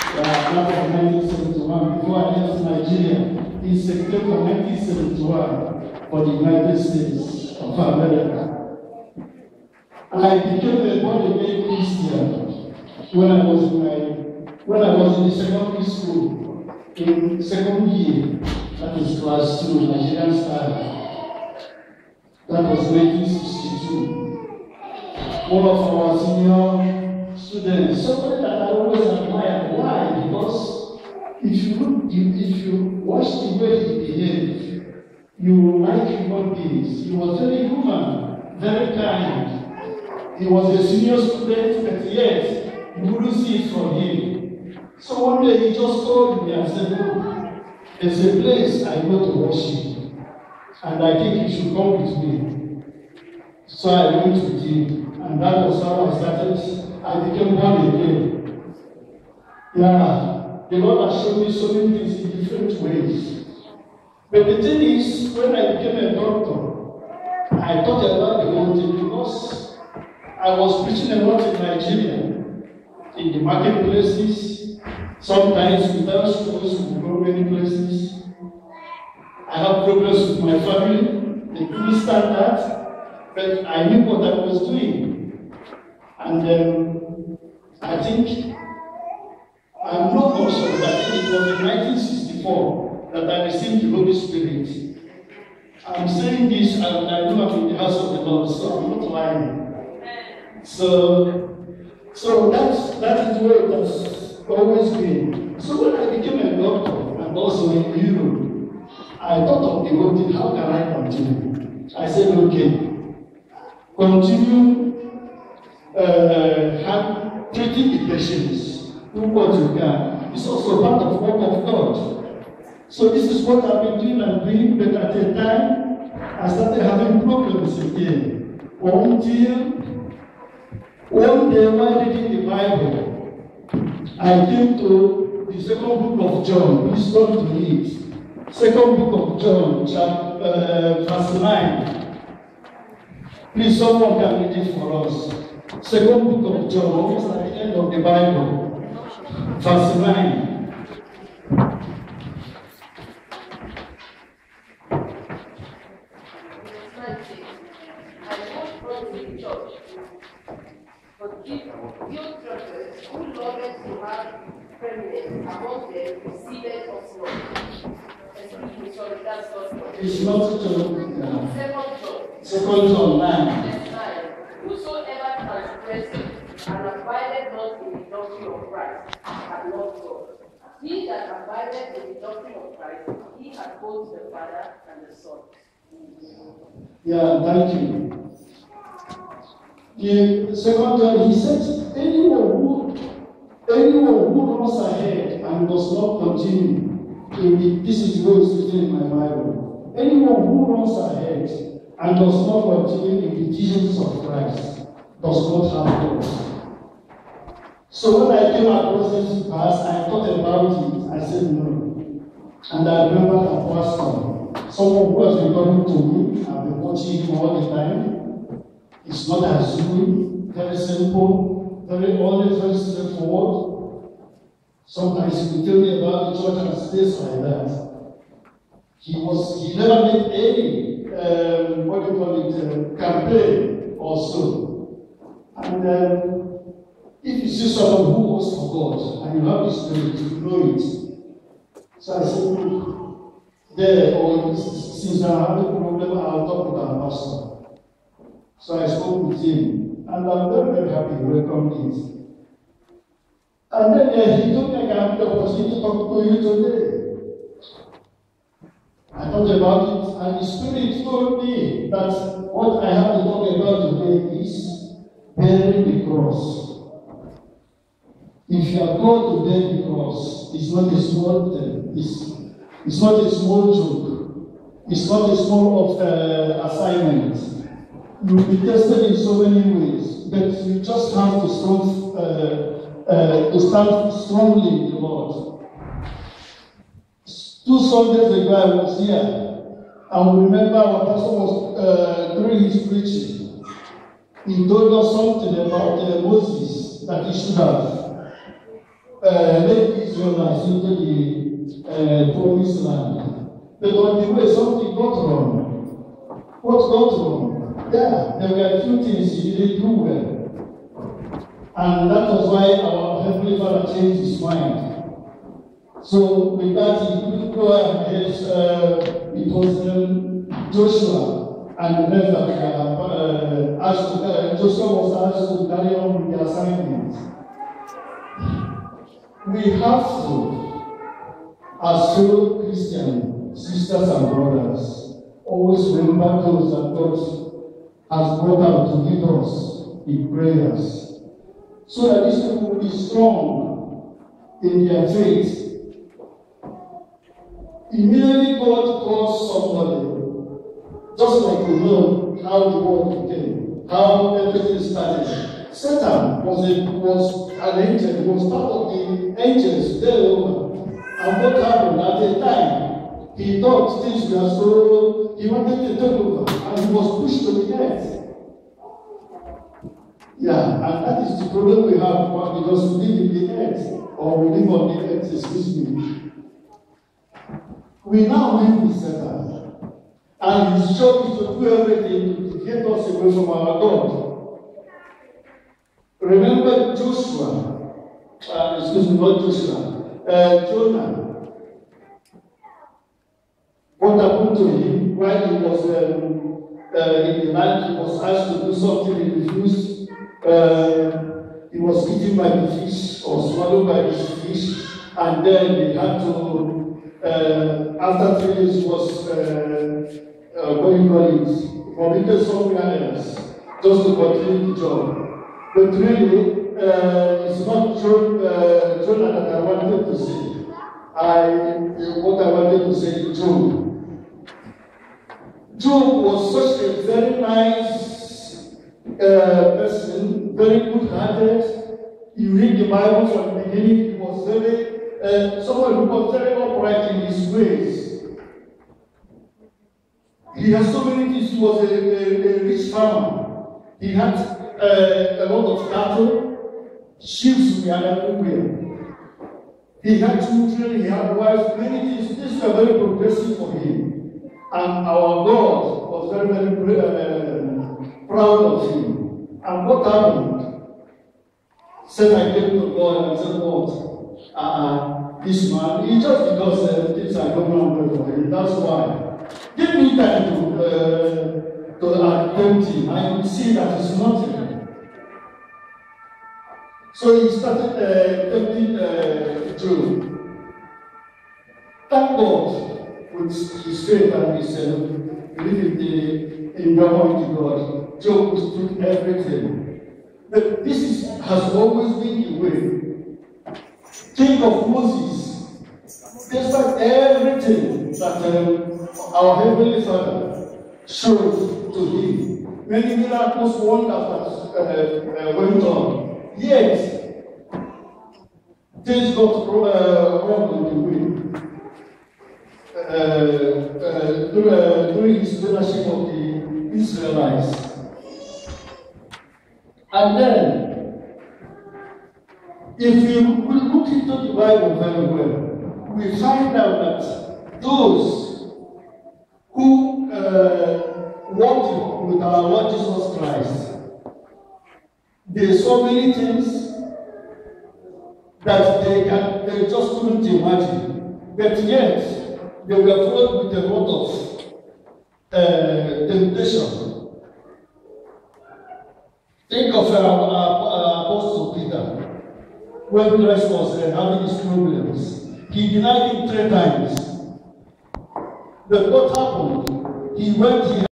After 1971, before I left Nigeria, in September 1971 for the United States of America. I became a born-again Christian when I was in the secondary school, in second year, that is class 2, Nigerian style. That was 1962. One of our senior students, somebody that I always admire. Why? Because if you watch the way he behaved, you like human beings. He was very human, very kind. He was a senior student, but yet you wouldn't see it from him. So one day he just called me and said, "Look, there's a place I go to worship, and I think you should come with me." So I went with him, and that was how I started. I became born again. Yeah, the Lord has shown me so many things in different ways. But the thing is, when I became a doctor, I thought about the whole thing because I was preaching a lot in Nigeria, in the marketplaces, sometimes without schools, we go many places. I have problems with my family, they couldn't stand that, but I knew what I was doing. And I think, I'm not also that it was in 1964 that I received the Holy Spirit. I'm saying this, and I know I'm in the house of the Lord, so I'm not lying. So that is where it has always been. So when I became a doctor, and also in Europe, I thought of the whole thing, how can I continue? I said, okay, continue treating the patients, do what you can. It's also part of the work of God. So this is what I've been doing, but at a time, I started having problems again. Until one day while reading the Bible, I came to the second book of John. Please turn to it. Second book of John, verse 9. Please, someone can read it for us. Second book of John, almost at the end of the Bible, verse 9. But if your churches who loveth to have preeminence among them receiveth us not. Excuse me, sorry, that's not. It's not Second John 9. Whosoever transgresseth and abideth not in the doctrine of Christ hath not God. He that abideth in the doctrine of Christ, he hath both the Father and the Son. Yeah, thank you. In Second John, he says, anyone who runs ahead and does not continue, this is the way it's written in my Bible. Anyone who runs ahead and does not continue in the teachings of Christ does not have God. So when I came across this verse, I thought about it. I said no. And I remember a pastor, someone who has been coming to me, I've been watching him all the time. It's not assuming, very simple, always very straightforward. Sometimes he will tell me about the church and stays like that. He never made any, campaign or so. And if you see someone who works for God and you have the Spirit, you know it. So I said, since I have a problem, I'll talk with our pastor. So I spoke with him, and I'm very, very happy he welcomed it. And then he told me I can have the opportunity to talk to you today. I thought about it, and the Spirit told me that what I have to talk about today is bearing the cross. If you are called to bear the cross, it's not a small thing. It's not a small joke. It's not a small assignment. You will be tested in so many ways, but you just have to stand strongly in the Lord. 2 Sundays ago, I was here, and we remember our pastor was during his preaching. He told us something about Moses that he should have laid Israelites into the promised land. But on the way, something got wrong. What got wrong? Yeah, there were a few things he didn't do well. And that was why our Heavenly Father changed his mind. So with that, he couldn't go ahead. It was Joshua and the rest that Joshua was asked to carry on with the assignment. We have to, as fellow Christian sisters and brothers, always remember those that God has brought out to lead us in prayers, so that these people will be strong in their faith. Immediately God calls somebody, just like we know how the world became, how everything started. Satan was an angel, he was part of the angels there over. And what happened at the time? He thought things were so, he wanted to take over, and he was pushed to the earth. Yeah, and that is the problem we have because we live in the earth, or we live on the earth, excuse me. We now live with Satan, and his job is to do everything to get us away from our God. Remember Joshua, not Joshua, Jonah. What happened to him while he was in the land? He was asked to do something, he refused. He was eaten by the fish or swallowed by the fish, and then they had to, after 3 days, he was committed somewhere else just to continue the job. But really, it's not Jonah that I wanted to say. What I wanted to say is Job. Job was such a very nice person, very good-hearted. You read the Bible from the beginning, he was very, someone who was very upright in his ways. He has so many things. He was a rich farmer. He had a lot of cattle, sheep were everywhere. He had children, he had wives, many things. These were very progressive for him. And our God was very, very proud of him. And what happened? Satan came to God and said, what? This man, he just because things are going on well for him. That's why. Give me time to attempt him. I will see that it's nothing. So he started tempting Job. Thank God with his faith and his belief in the Almighty God. Job withstood everything. But this has always been the way. Think of Moses. Despite everything that our Heavenly Father showed to him, many miracles, wonders that went on. Yet, things got wrong in the way during his leadership of the Israelites. And then, if we look into the Bible very well, we find out that those who walked with our Lord Jesus Christ, they saw many things that they just couldn't imagine. But yet, they were filled with a lot of temptation. Think of our Apostle Peter. When Christ was having his problems, he denied him 3 times. But what happened? He went here.